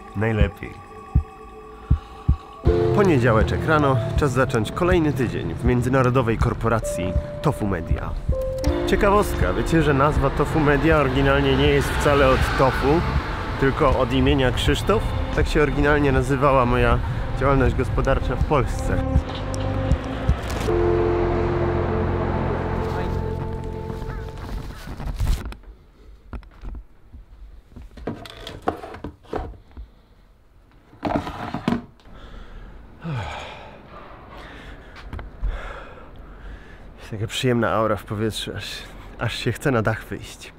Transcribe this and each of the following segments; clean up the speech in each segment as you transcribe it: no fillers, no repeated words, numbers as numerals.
najlepiej. Poniedziałeczek rano, czas zacząć kolejny tydzień w międzynarodowej korporacji Tofu Media. Ciekawostka, wiecie, że nazwa Tofu Media oryginalnie nie jest wcale od tofu, tylko od imienia Krzysztof? Tak się oryginalnie nazywała moja działalność gospodarcza w Polsce. Jest taka przyjemna aura w powietrzu, aż się chce na dach wyjść.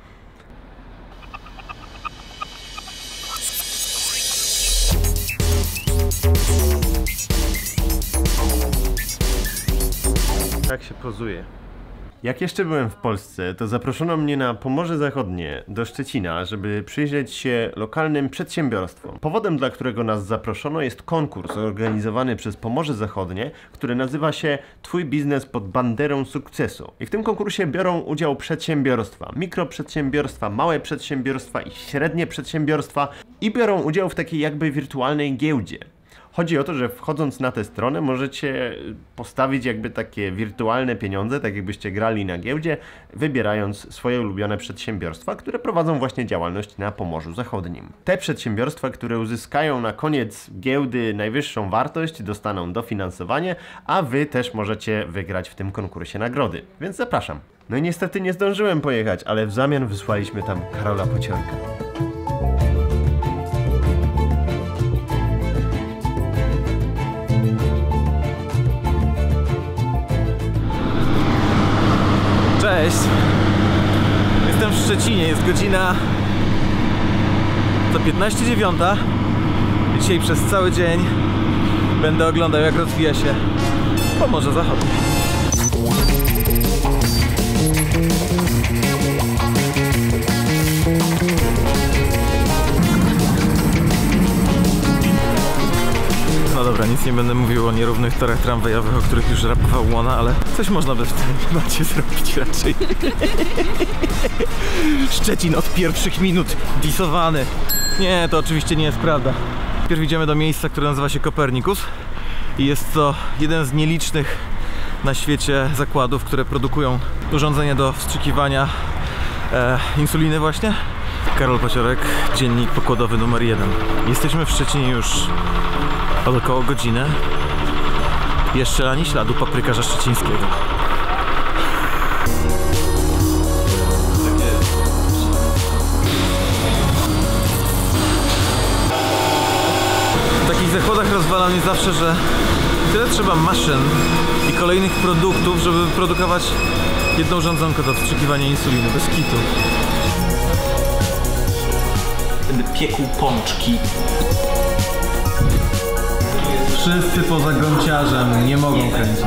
Tak się pozuje. Jak jeszcze byłem w Polsce, to zaproszono mnie na Pomorze Zachodnie, do Szczecina, żeby przyjrzeć się lokalnym przedsiębiorstwom. Powodem, dla którego nas zaproszono, jest konkurs organizowany przez Pomorze Zachodnie, który nazywa się Twój biznes pod banderą sukcesu. I w tym konkursie biorą udział przedsiębiorstwa, mikroprzedsiębiorstwa, małe przedsiębiorstwa i średnie przedsiębiorstwa i biorą udział w takiej jakby wirtualnej giełdzie. Chodzi o to, że wchodząc na tę stronę możecie postawić jakby takie wirtualne pieniądze, tak jakbyście grali na giełdzie, wybierając swoje ulubione przedsiębiorstwa, które prowadzą właśnie działalność na Pomorzu Zachodnim. Te przedsiębiorstwa, które uzyskają na koniec giełdy najwyższą wartość, dostaną dofinansowanie, a wy też możecie wygrać w tym konkursie nagrody. Więc zapraszam. No i niestety nie zdążyłem pojechać, ale w zamian wysłaliśmy tam Karola Pociorka. Cześć! Jestem w Szczecinie, jest godzina za 15:09 i dzisiaj przez cały dzień będę oglądał, jak rozwija się Pomorze Zachodnie. No dobra, nic nie będę mówił o nierównych torach tramwajowych, o których już rapował Łona, ale coś można by w tym temacie zrobić raczej. Szczecin od pierwszych minut disowany. Nie, to oczywiście nie jest prawda. Najpierw idziemy do miejsca, które nazywa się Kopernikus i jest to jeden z nielicznych na świecie zakładów, które produkują urządzenia do wstrzykiwania insuliny właśnie. Karol Pociorek, dziennik pokładowy numer 1. Jesteśmy w Szczecinie już od około godziny. Jeszcze ani śladu paprykarza szczecińskiego. W takich zakładach rozwala mnie zawsze, że tyle trzeba maszyn i kolejnych produktów, żeby wyprodukować jedno urządzonko do wstrzykiwania insuliny, bez kitu. Będę piekł pączki. Wszyscy poza gąciarzem nie mogą kręcić.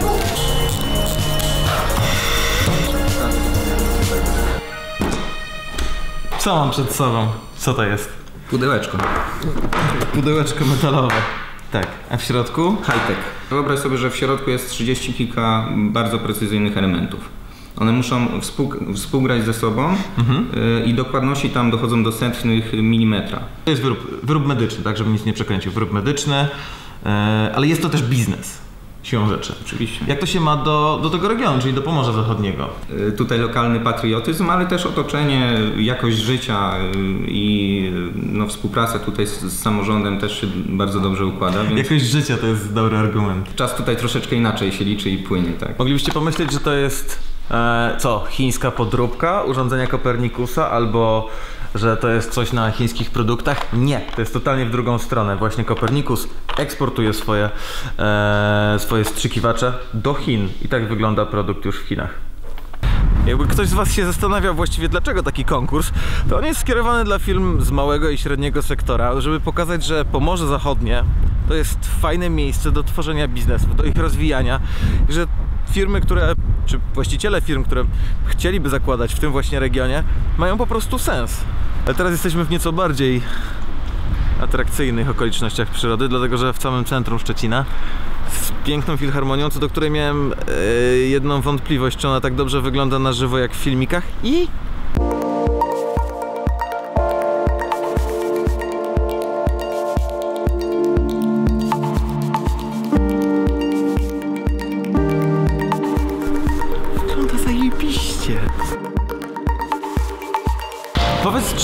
Co mam przed sobą? Co to jest? Pudełeczko. Pudełeczko metalowe. Tak. A w środku? High-tech. Wyobraź sobie, że w środku jest 30 kilka bardzo precyzyjnych elementów. One muszą współgrać ze sobą i dokładności tam dochodzą do setnych milimetra. To jest wyrób medyczny, tak, żeby nic nie przekręcił. Wyrób medyczny, ale jest to też biznes, siłą rzeczy. Oczywiście. Jak to się ma do tego regionu, czyli do Pomorza Zachodniego? Tutaj lokalny patriotyzm, ale też otoczenie, jakość życia i no, współpraca tutaj z samorządem też się bardzo dobrze układa. Więc jakość życia to jest dobry argument. czas tutaj troszeczkę inaczej się liczy i płynie, tak. Moglibyście pomyśleć, że to jest chińska podróbka urządzenia Kopernikusa, albo że to jest coś na chińskich produktach? Nie, to jest totalnie w drugą stronę. Właśnie Kopernikus eksportuje swoje wstrzykiwacze do Chin i tak wygląda produkt już w Chinach. Jakby ktoś z was się zastanawiał właściwie dlaczego taki konkurs, to on jest skierowany dla firm z małego i średniego sektora, żeby pokazać, że Pomorze Zachodnie to jest fajne miejsce do tworzenia biznesów, do ich rozwijania i że firmy, czy właściciele firm, które chcieliby zakładać w tym właśnie regionie, mają po prostu sens. Ale teraz jesteśmy w nieco bardziej atrakcyjnych okolicznościach przyrody, dlatego że w samym centrum Szczecina z piękną filharmonią, co do której miałem jedną wątpliwość, czy ona tak dobrze wygląda na żywo jak w filmikach i...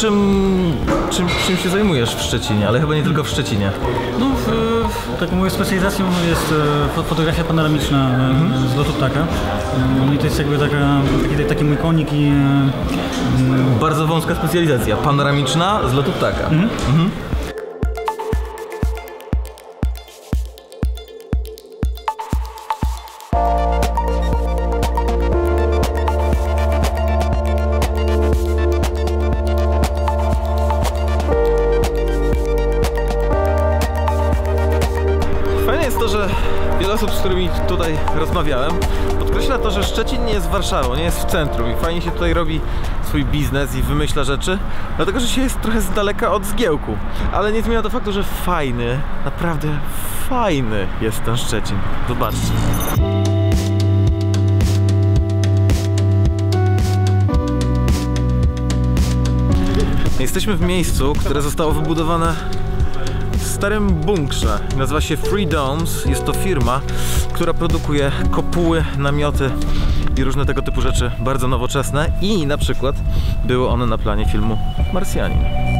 czym się zajmujesz w Szczecinie, ale chyba nie tylko w Szczecinie. No, taką moją specjalizacją jest fotografia panoramiczna z lotu ptaka. No i to jest jakby taki mój konik i... Bardzo wąska specjalizacja, panoramiczna z lotu ptaka. Wiele osób, z którymi tutaj rozmawiałem, podkreśla to, że Szczecin nie jest Warszawą, nie jest w centrum i fajnie się tutaj robi swój biznes i wymyśla rzeczy, dlatego że się jest trochę z daleka od zgiełku. Ale nie zmienia to faktu, że fajny, naprawdę fajny jest ten Szczecin. Zobaczcie. Jesteśmy w miejscu, które zostało wybudowane w starym bunkrze. Nazywa się Three Domes. Jest to firma, która produkuje kopuły, namioty i różne tego typu rzeczy bardzo nowoczesne i na przykład były one na planie filmu Marsjanin.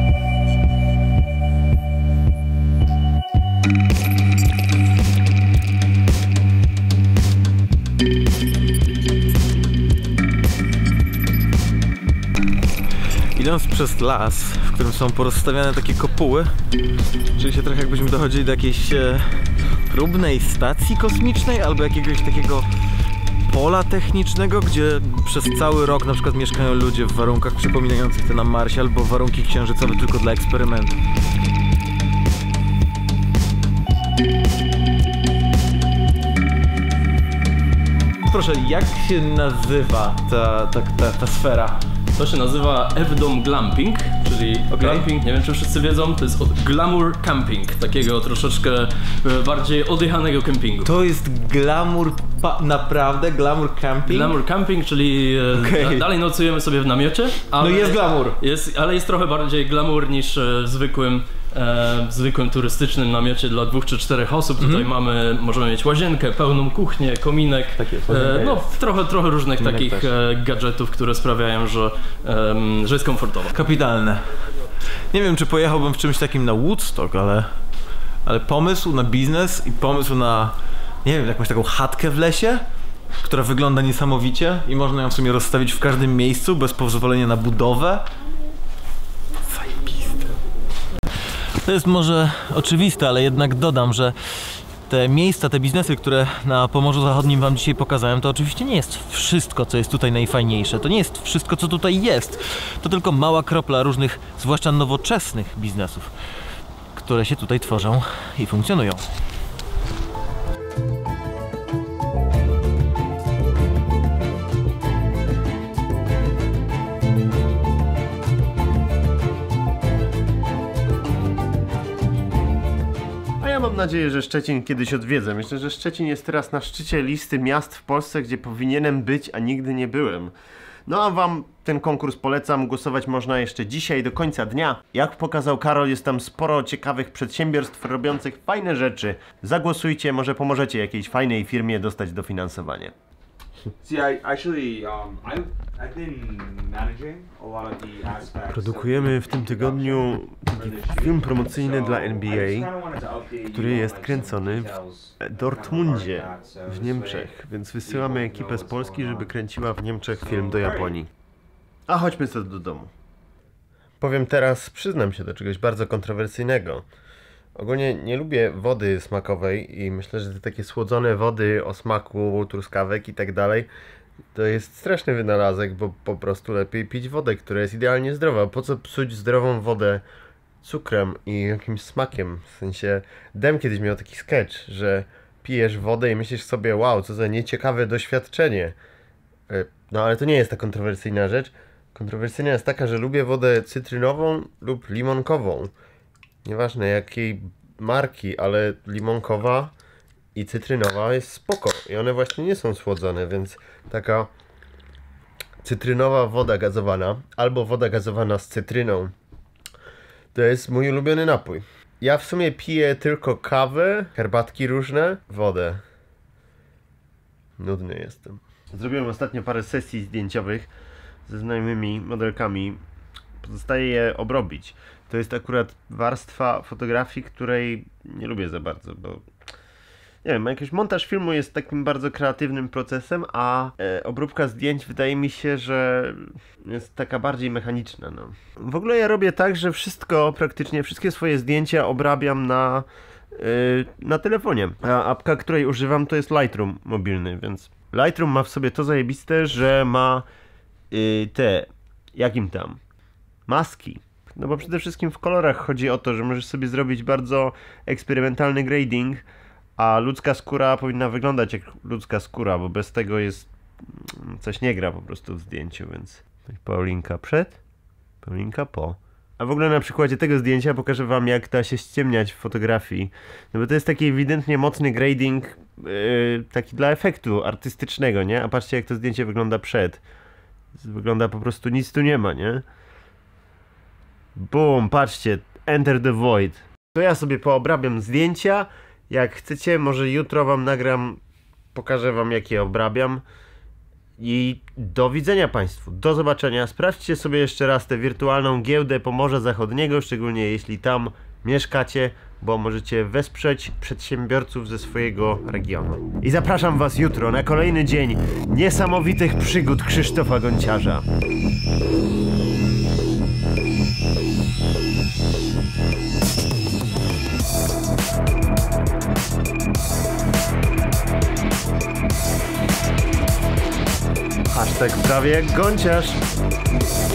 Idąc przez las, w którym są porozstawiane takie kopuły, czyli się trochę jakbyśmy dochodzili do jakiejś próbnej stacji kosmicznej albo jakiegoś takiego pola technicznego, gdzie przez cały rok na przykład mieszkają ludzie w warunkach przypominających te na Marsie albo warunki księżycowe tylko dla eksperymentu. Proszę, jak się nazywa ta sfera? To się nazywa F-Dome Glamping, czyli glamping, nie wiem czy wszyscy wiedzą, to jest od glamour camping, takiego troszeczkę bardziej oddychanego kempingu. To jest glamour, naprawdę glamour camping? Glamour camping, czyli dalej nocujemy sobie w namiocie, ale no jest glamour. Ale jest trochę bardziej glamour niż w zwykłym turystycznym namiocie dla 2 czy 4 osób. Tutaj możemy mieć łazienkę, pełną kuchnię, kominek, no trochę różnych takich gadżetów, które sprawiają, że jest komfortowo. Kapitalne. Nie wiem, czy pojechałbym w czymś takim na Woodstock, ale pomysł na biznes i pomysł na, nie wiem, jakąś taką chatkę w lesie, która wygląda niesamowicie i można ją w sumie rozstawić w każdym miejscu bez pozwolenia na budowę. To jest może oczywiste, ale jednak dodam, że te miejsca, te biznesy, które na Pomorzu Zachodnim wam dzisiaj pokazałem, to oczywiście nie jest wszystko, co jest tutaj najfajniejsze. To nie jest wszystko, co tutaj jest. To tylko mała kropla różnych, zwłaszcza nowoczesnych biznesów, które się tutaj tworzą i funkcjonują. Mam nadzieję, że Szczecin kiedyś odwiedzę. Myślę, że Szczecin jest teraz na szczycie listy miast w Polsce, gdzie powinienem być, a nigdy nie byłem. No a wam ten konkurs polecam. Głosować można jeszcze dzisiaj do końca dnia. Jak pokazał Karol, jest tam sporo ciekawych przedsiębiorstw robiących fajne rzeczy. Zagłosujcie, może pomożecie jakiejś fajnej firmie dostać dofinansowanie. Produkujemy w tym tygodniu film promocyjny dla NBA, który jest kręcony w Dortmundzie w Niemczech, więc wysyłamy ekipę z Polski, żeby kręciła w Niemczech film do Japonii. A chodźmy sobie do domu. Powiem teraz, przyznam się do czegoś bardzo kontrowersyjnego. Ogólnie nie lubię wody smakowej i myślę, że te takie słodzone wody o smaku truskawek i tak dalej to jest straszny wynalazek, bo po prostu lepiej pić wodę, która jest idealnie zdrowa. Po co psuć zdrową wodę cukrem i jakimś smakiem? W sensie, Dem kiedyś miał taki sketch, że pijesz wodę i myślisz sobie, wow, co za nieciekawe doświadczenie. No ale to nie jest ta kontrowersyjna rzecz. Kontrowersyjna jest taka, że lubię wodę cytrynową lub limonkową. Nieważne jakiej marki, ale limonkowa i cytrynowa jest spoko. I one właśnie nie są słodzone, więc taka cytrynowa woda gazowana albo woda gazowana z cytryną to jest mój ulubiony napój. Ja w sumie piję tylko kawę, herbatki różne, wodę. Nudny jestem. Zrobiłem ostatnio parę sesji zdjęciowych ze znajomymi modelkami. pozostaje je obrobić. To jest akurat warstwa fotografii, której nie lubię za bardzo, bo nie wiem, jakiś montaż filmu jest takim bardzo kreatywnym procesem, a obróbka zdjęć wydaje mi się, że jest taka bardziej mechaniczna. No. W ogóle ja robię tak, że praktycznie wszystkie swoje zdjęcia obrabiam na telefonie. A apka, której używam, to jest Lightroom mobilny, więc Lightroom ma w sobie to zajebiste, że ma jakim tam? Maski. No bo przede wszystkim w kolorach chodzi o to, że możesz sobie zrobić bardzo eksperymentalny grading, a ludzka skóra powinna wyglądać jak ludzka skóra, bo bez tego coś nie gra po prostu w zdjęciu, więc Paulinka przed, Paulinka po. A w ogóle na przykładzie tego zdjęcia pokażę wam, jak da się ściemniać w fotografii. No bo to jest taki ewidentnie mocny grading, taki dla efektu artystycznego, nie? A patrzcie, jak to zdjęcie wygląda przed. Wygląda po prostu, nic tu nie ma, nie? Boom, patrzcie, enter the void. To ja sobie poobrabiam zdjęcia. Jak chcecie, może jutro wam nagram, pokażę wam, jak je obrabiam. I do widzenia Państwu, do zobaczenia. Sprawdźcie sobie jeszcze raz tę wirtualną giełdę Pomorza Zachodniego, szczególnie jeśli tam mieszkacie, bo możecie wesprzeć przedsiębiorców ze swojego regionu. I zapraszam was jutro na kolejny dzień niesamowitych przygód Krzysztofa Gonciarza. Hashtag prawie jak Gonciarz.